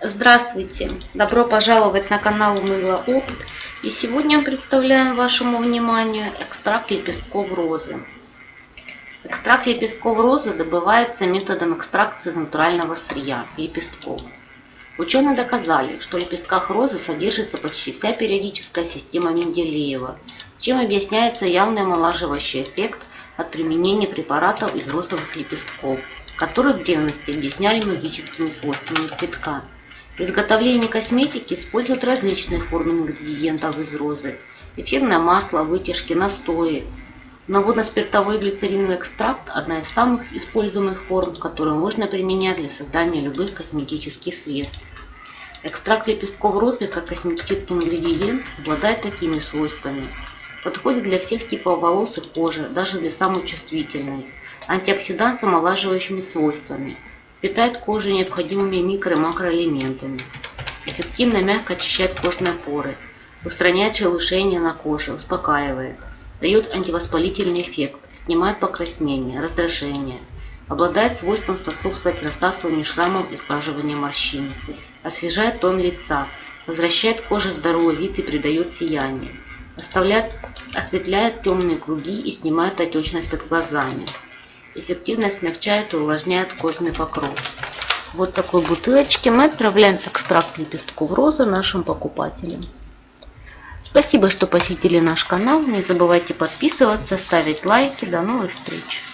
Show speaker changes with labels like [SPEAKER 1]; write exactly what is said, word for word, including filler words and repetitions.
[SPEAKER 1] Здравствуйте! Добро пожаловать на канал Мыло Опыт. И сегодня мы представляем вашему вниманию экстракт лепестков розы. Экстракт лепестков розы добывается методом экстракции из натурального сырья лепестков. Ученые доказали, что в лепестках розы содержится почти вся периодическая система Менделеева, чем объясняется явный омолаживающий эффект от применения препаратов из розовых лепестков, которые в древности объясняли магическими свойствами цветка. При изготовлении косметики используют различные формы ингредиентов из розы: эфирное масло, вытяжки, настои. Но водно-спиртовой глицериновый экстракт – одна из самых используемых форм, которую можно применять для создания любых косметических средств. Экстракт лепестков розы как косметический ингредиент обладает такими свойствами. Подходит для всех типов волос и кожи, даже для самой чувствительной. Антиоксидант с омолаживающими свойствами. Питает кожу необходимыми микро- и макроэлементами. Эффективно мягко очищает кожные поры. Устраняет шелушение на коже, успокаивает. Дает антивоспалительный эффект, снимает покраснение, раздражение. Обладает свойством способствовать рассасыванию шрамов и сглаживанию морщин. Освежает тон лица. Возвращает коже здоровый вид и придает сияние. Оставляет, осветляет темные круги и снимает отечность под глазами. Эффективно смягчает и увлажняет кожный покров. Вот такой бутылочке мы отправляем экстракт лепестков розы нашим покупателям. Спасибо, что посетили наш канал. Не забывайте подписываться, ставить лайки. До новых встреч!